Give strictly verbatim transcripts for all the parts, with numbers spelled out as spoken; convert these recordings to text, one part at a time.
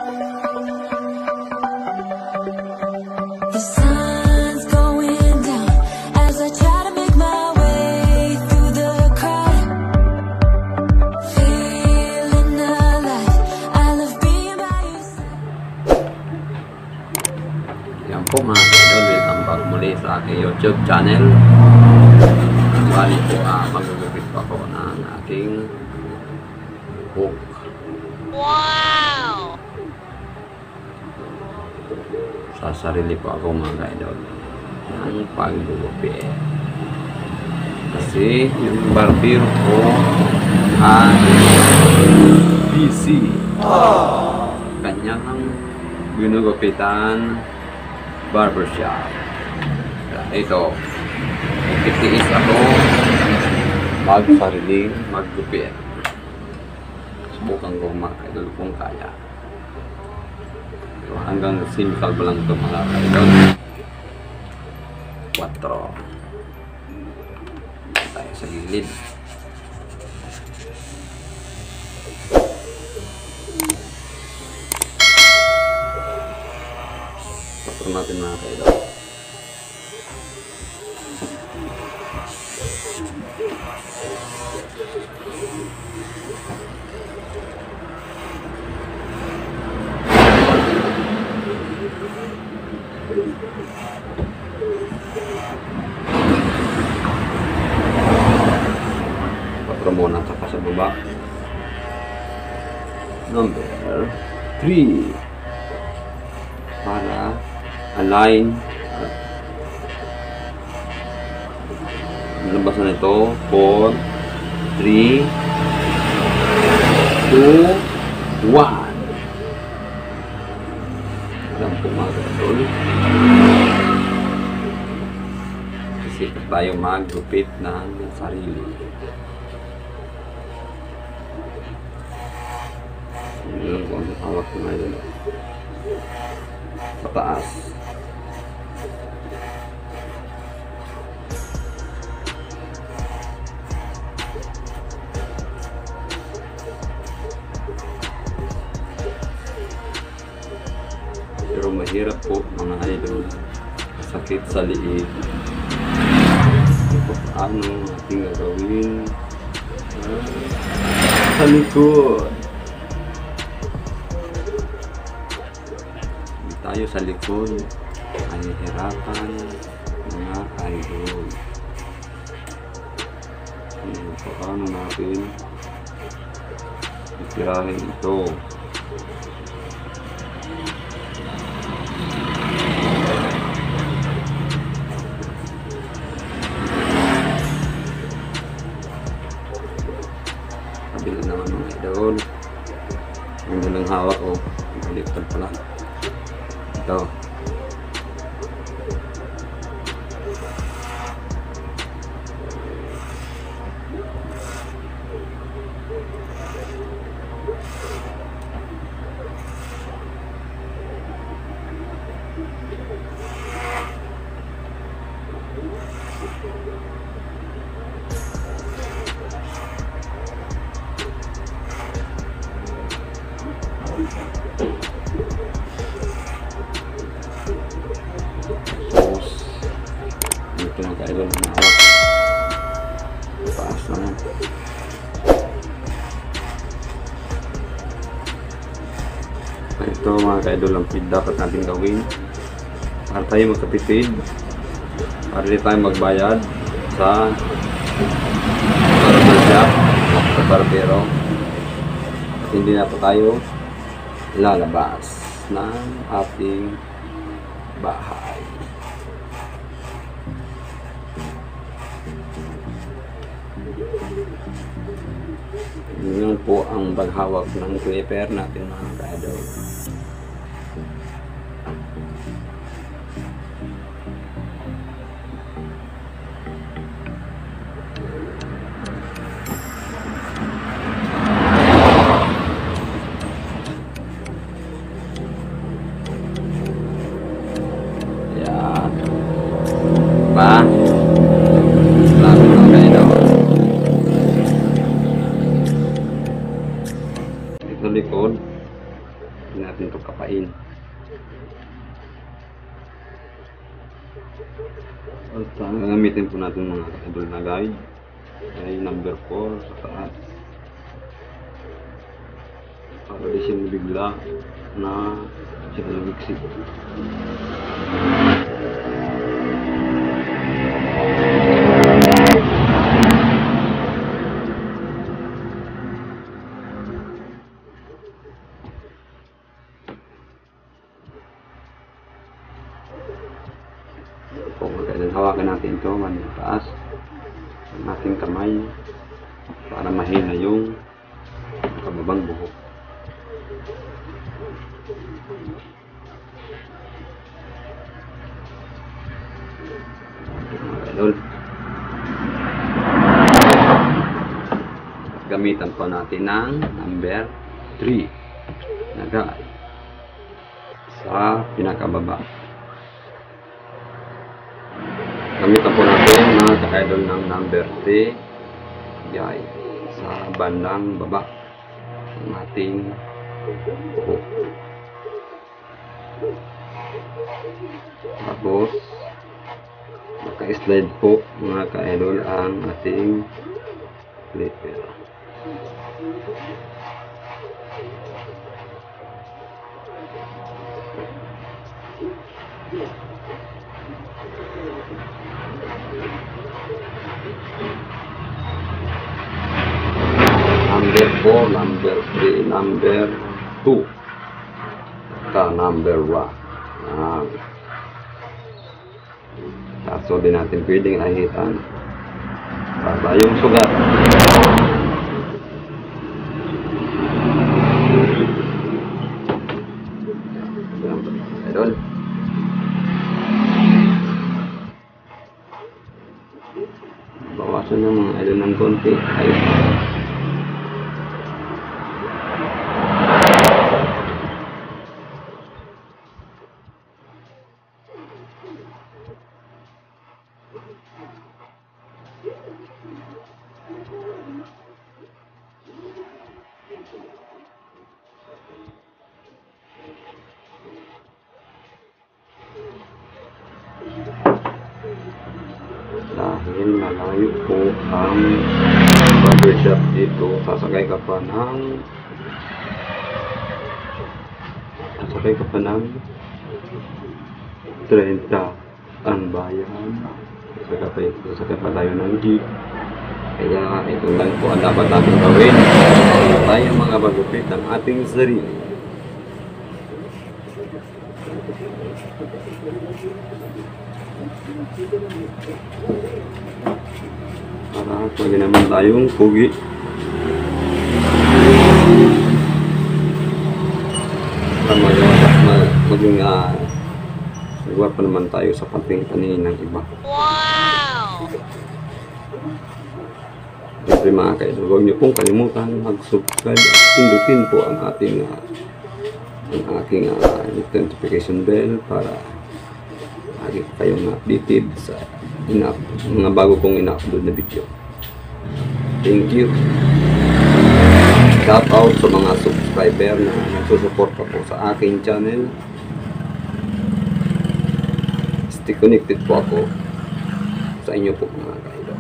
The sun's going down as I try to make my way through the crowd. Feeling alive, I love being by your side. Yan po mga idol, welcome back muli sa aking YouTube channel. Bali po, ah, magugupit pa ako ng aking hook. Wow! Sa sarili po ako mga idol ng paggugupit. Kasi yung barbero ko ay busy. Kanyang ginugupitan barbershop. Ito, ikitiis ako mag-sariling maggupit. Subukan ko mga idol kung kaya. So, hanggang simple ba lang ito mga idol. Quattro. Tayo sa gilid. Quattro natin mga idol. Quattro muna saka sa baba. Number three. Para align. Labasan ito. four, three, two, one. Alam po mga idol. Kasi tayo maggupit ng sarili. Alam ko ang hawak ko mga idol. Pataas. Pero mahirap po mga idol. Sakit sa liig. Kung paano ating gagawin ah, sa likod. Hindi tayo sa likod ay hirapan mga idol. Kung paano natin itirahin ito. Kabila naman mga idol. Ang dalang hawak o. Baliktad pala. Ito. Tapos dito lang kayo lang hawak. Taas naman. Ito mga ka-idol ang feed dapat natin gawin para tayo magkapitid, para di tayo magbayad sa barbershop sa barbero at hindi na po tayo lalabas ng ating bahay. Yun po ang paghawak ng clipper natin mga ka-idol. Yan. Pa. Lapit mga ka-idol. Ito likod. Hindi natin ito kapain. At ang gagamitin po natin mga ka-idol na guide ay number four sa taas. Para di siya mabigla na siya lumiksi. Kung magandang hawakan natin ito man taas ang ating kamay para mahina yung kababang buhok. Mga idol, gamitan po natin ng number three na guide sa pinakababa. Gamitan po natin mga ka-idol ng number three guide sa bandang baba ng ating buhok. Tapos naka-slide po mga ka-idol ang ating clipper. Number four, number three, number two, ka number one. Ah. Kaso din natin pwedeng ahitan para yung sugat. Idol. Bawasan ng mga idol ng konti. Ayun. Dahil malayo po ang barbershop dito, sasakay ka pa ng sasakay ka pa ng thirty ang bayan. Sasakay, sasakay pa tayo ng jeep. Kaya ito lang po ang dapat natin gawin para tayo mga magupit ang ating sarili. Para pwede naman tayong pugi. Para maging uh, iwa pa naman tayo sa pating-panin ng iba. Wow! Siyempre mga ka-idol, huwag niyo pong kalimutan mag-subscribe at pindutin po ang ating uh, ang aking uh, notification bell para lagi kayong updated sa ina mga bago kong ina-upload na video. Thank you. Shout out sa mga subscriber na nagsusuporta po sa aking channel. Stay connected po ako sa inyo po mga ka-idol.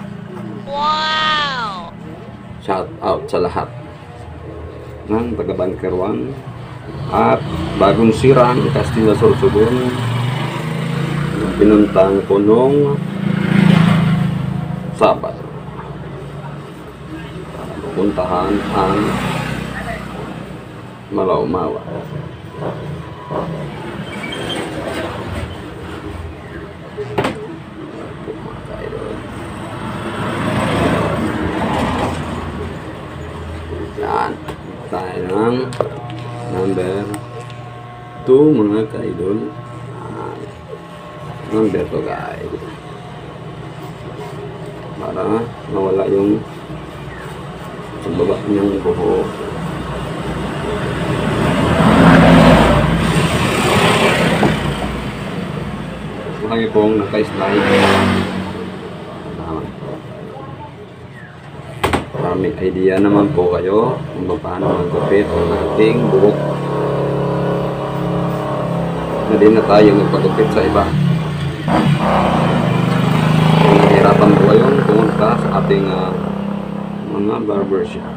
Wow! Shout out sa lahat ng taga-Bankerwan at bagong sirang Castilla Sorsogon na pinuntang ko nung Sabado para pupuntahan ang Malaumawa. Yan tayo ng number two mga ka-idol. Number two guys, para mawala yung sa baba niyang buhok. Lagi pong naka-slide para may idea naman po kayo kung paano magkupit ang ating buhok. na din na tayo magpagupit sa iba. Kung nahihirapan po kayong pumunta sa ating uh, mga barbershop.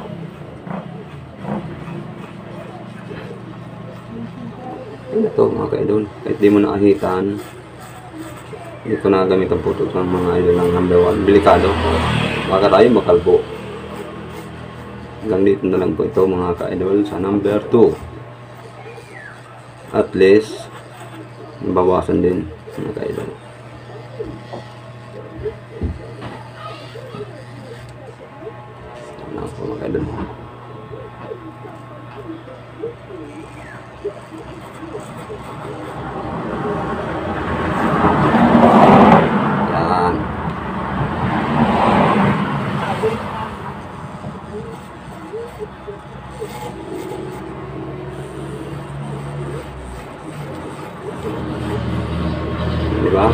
Ito mga ka-idol, kahit di mo nakahitan, hindi ko nagamit ang puto ng mga idol ng number one. Delikado. Baka tayo makalbo. Hanggang dito na lang po ito mga ka-idol sa number two. At least, nabawasan din mga ka-idol. Ano po mga ka-idol. Yan. Diba?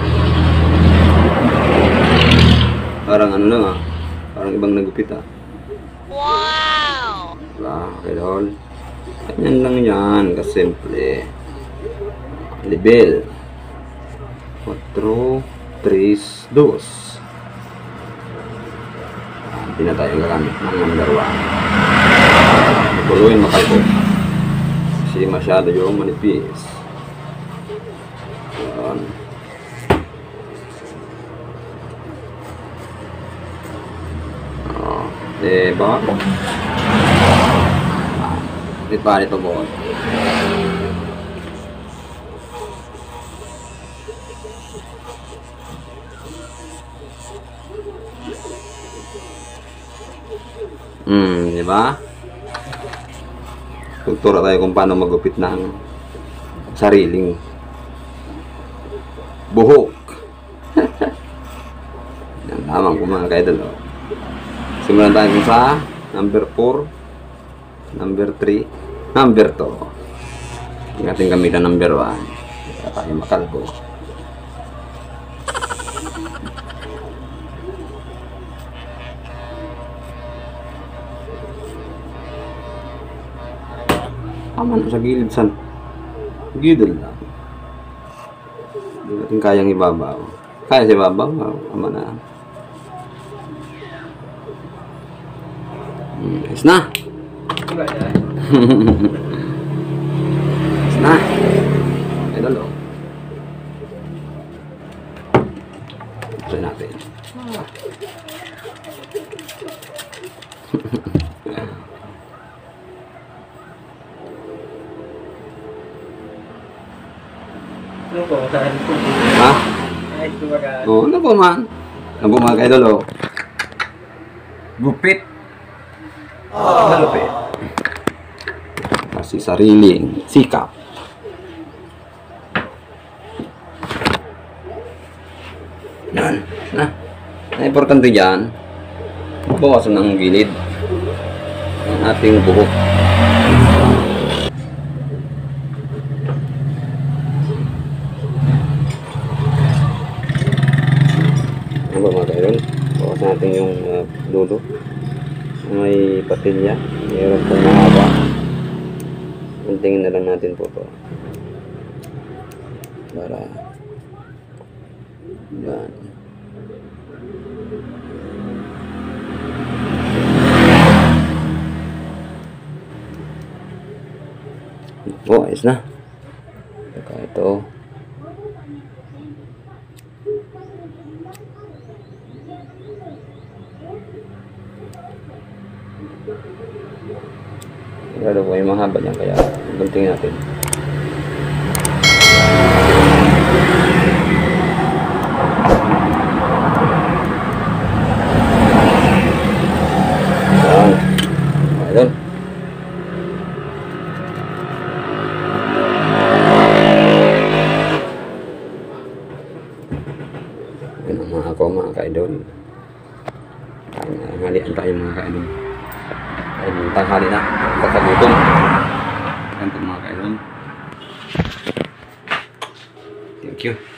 Parang ano lang ah. Parang ibang nagupit ah. Wow! Diba? Okay, dol. Ganyan lang yan. Kasimple. Level. four, three, two. Hindi na tayo gagamit ng number one. Puluin makalbo. Kasi masyado yung manipis. Ayan. Oh, diba? Di pa ito po. Hmm, di ba? Tuturo tayo kung paano magupit ng sariling buhok. Yan lamang po mga ka-idol. Simulan tayo sa number four, number three, number two. Ang ating gamitan number one. Kaya tayo makalbo. Aman sa gilid san. Gilid lang. Hindi natin kayang ibabaw. Kaya sa ibabaw, aman na. Hmm, ayos na. Ayos na. Ay dalo. Try natin. Ano po? Saan po? Ha? Ay, tumaga. Oo, ano po man? Ano po mga ka-idol, oh? Gupit. Oh. Malupit. Kasi sariling sikap. Yan. Na. Ang importante dyan, bawasan ng gilid ng ating buhok. Ano ba mga kaidol? Bawas natin yung uh, dulo. May patilya. Mayroon pong mahaba. Kuntingin na lang natin po ito. Para yan. Oh, ayos na. Saka ito. Lalo po yung mahaba niya, kaya guntingin natin. Yan. Ayun. Yan ang mga ako mga ka-idol. Halian tayo mga ka-idol. Ay, tanghali na. Kakagutom. Yan po mga ka-idol. Thank you.